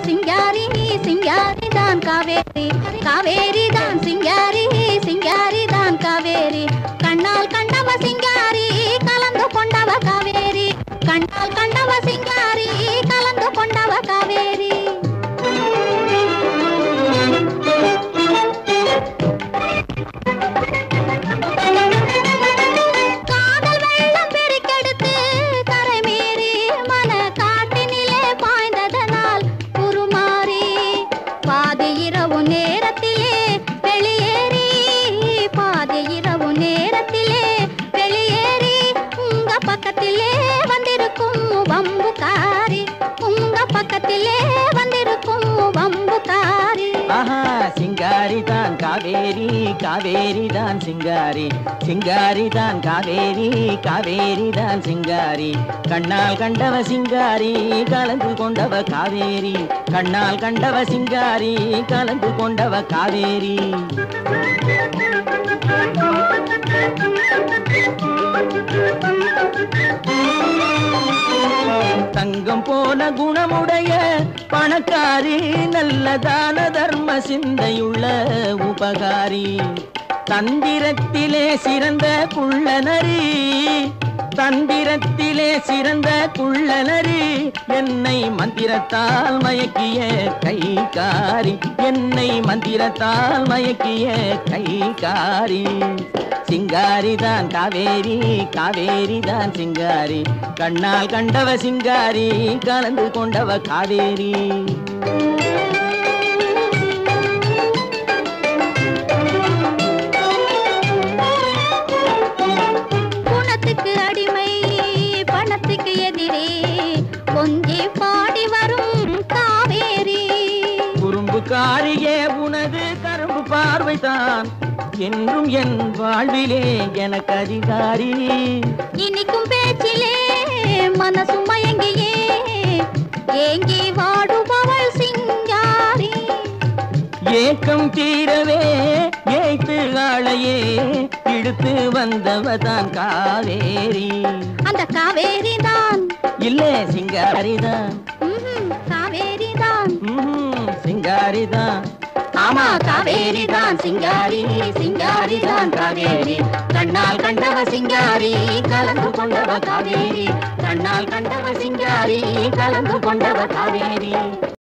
சிங்காரி சிங்காரி தான் காவேரி காவேரி தான் சிங்காரி சிங்காரி தான் காவேரி கண்ணால் கண்டவ சிங்காரி கலந்து கொண்டவ காவேரி கண்ணால் கண்டவ சிங்காரி கலந்து கொண்டவ காவேரி சிங்காரி தான் காவேரி காவேரி தான் சிங்காரி சிங்காரி தான் காவேரி காவேரி தான் சிங்காரி கண்ணால் கண்டவ சிங்காரி கலந்து கொண்டவ காவேரி கண்ணால் கண்டவ சிங்காரி கலந்து கொண்டவ காவேரி தங்கம் போல குணமுடைய பணக்காரி நல்ல தான தர்ம சிந்தையுள்ள உபகாரி தந்திரத்திலே சிறந்த குள்ளநரி தந்திரத்திலே சிறந்த குள்ளநரி என்னை மந்திரத்தால் மயக்கிய கைகாரி என்னை மந்திரத்தால் மயக்கிய கைகாரி சிங்காரி தான் காவேரி காவேரி தான் சிங்காரி கண்ணால் கண்டவ சிங்காரி கலந்து கொண்டவ காவேரி குணத்துக்கு அடிமை பணத்துக்கு எதிரே கொஞ்சி பாடி வரும் காவேரி குறும்பு காரியே உனது கரும்பு பார்வைதான் என்றும் என் வாழ்விலே எனக்கு அதிகாரி இனிக்கும் பேச்சிலே மனசு மயங்கியே ஏங்கி வாடுபவள் சிங்காரி ஏக்கம் தீரவே ஏய்த்து ஆளையே இழுத்து வந்தவதான் காவேரி அந்த காவேரி தான் இல்லே சிங்காரி தான் காவேரி தான் சிங்காரி தான் ஆமா காவேரி தான் சிங்காரி சிங்காரி தான் காவேரி கண்ணால் கண்டவ சிங்காரி கலந்து கொண்டவ காவேரி கண்ணால் கண்டவ சிங்காரி கலந்து கொண்டவ காவேரி